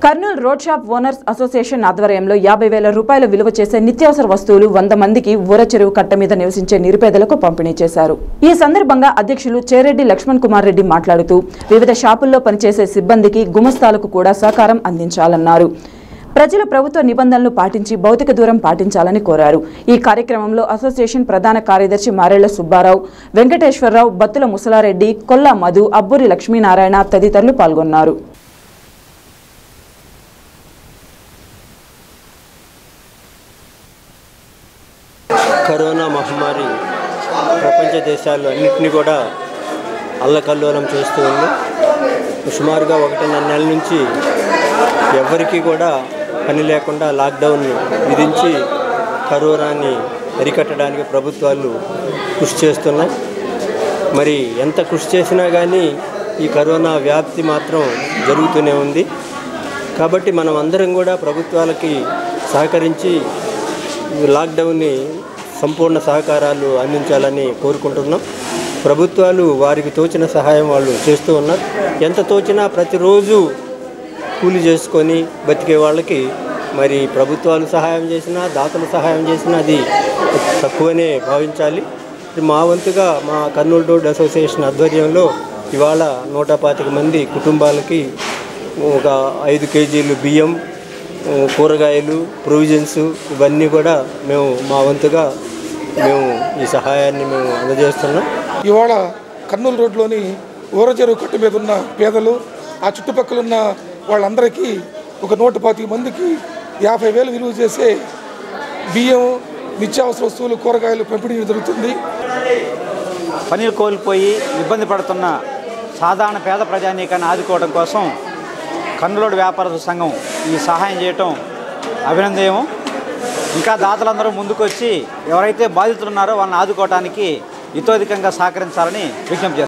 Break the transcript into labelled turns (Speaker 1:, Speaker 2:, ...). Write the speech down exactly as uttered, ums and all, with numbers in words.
Speaker 1: Kurnool road shop owners association ఆధ్వర్యంలో యాభై వేల రూపాయల విలువ చేసే నిత్యావసర వస్తువులు వంద మందికి ఊర చెరువు కట్ట మీద నివసించే నిరుపేదలకు పంపిణీ చేశారు। ఈ సందర్భంగా అధ్యక్షులు చేరెడ్డి లక్ష్మణ్ కుమార్ రెడ్డి మాట్లాడుతూ వివిధ షాపుల్లో పనిచేసే సిబ్బందికి గుమస్తాలకు కూడా సహకారం అందించాలన్నారు। ప్రజలు ప్రభుత్వ నిబంధనలు పాటించి భౌతిక దూరం పాటించాలని కోరారు। ఈ కార్యక్రమంలో అసోసియేషన్ ప్రధాన కార్యదర్శి మారెళ్ల సుబ్బారావు, వెంకటేశ్వరరావు, బత్తుల ముసలారెడ్డి, కొల్లా మధు, అబ్బూరి లక్ష్మీనారాయణ తదితరులు పాల్గొన్నారు।
Speaker 2: కరోనా మహమ్మారి ప్రపంచ దేశాలు అన్నింటినీ కూడా అల్లకల్లోలం చేస్తూ ఉంది। సుమారుగా ఒకటిన్నర నెలల నుంచి ఎవరికి కూడా పని లేకుండా లాక్డౌన్ విధించి కరోనాని అరికట్టడానికి ప్రభుత్వాలు కృషి చేస్తున్నాయి। మరి ఎంత కృషి చేసినా కానీ ఈ కరోనా వ్యాప్తి మాత్రం జరుగుతూనే ఉంది। కాబట్టి మనం అందరం కూడా ప్రభుత్వాలకి సహకరించి లాక్డౌన్ని సంపూర్ణ సహకారాలు అందించాలని కోరుకుంటున్నాం। ప్రభుత్వాలు వారికి తోచిన సహాయం వాళ్ళు చేస్తూ ఉన్నారు। ఎంత తోచినా ప్రతిరోజు కూలి చేసుకొని బతికే వాళ్ళకి మరి ప్రభుత్వాలు సహాయం చేసినా దాతలు సహాయం చేసినా అది తక్కువనే భావించాలి। మా వంతుగా మా కర్నూలు రోడ్ అసోసియేషన్ ఆధ్వర్యంలో ఇవాళ నూట పాతిక మంది కుటుంబాలకి ఒక ఐదు కేజీలు బియ్యం, కూరగాయలు, ప్రొవిజన్స్ ఇవన్నీ కూడా మేము మా వంతుగా మేము ఈ సహాయాన్ని మేము అందజేస్తున్నాం।
Speaker 3: ఇవాళ కర్నూలు రోడ్లోని ఊర చెరువు కట్టు మీద ఉన్న పేదలు, ఆ చుట్టుపక్కల ఉన్న వాళ్ళందరికీ ఒక నూట పాతిక మందికి యాభై వేలు విలువ చేసే బియ్యం, నిత్యావసర వస్తువులు, కూరగాయలు పంపిణీ జరుగుతుంది।
Speaker 4: పనులు కోల్పోయి ఇబ్బంది పడుతున్న సాధారణ పేద ప్రజానీకాన్ని ఆదుకోవడం కోసం కర్నూలు వ్యాపారస్తుల సంఘం ఈ సహాయం చేయటం అభినందనీయం। ఇంకా దాతలందరూ ముందుకొచ్చి ఎవరైతే బాధితులు ఉన్నారో వాళ్ళని ఆదుకోవడానికి ఇతోధికంగా సహకరించాలని విజ్ఞప్తి చేస్తారు।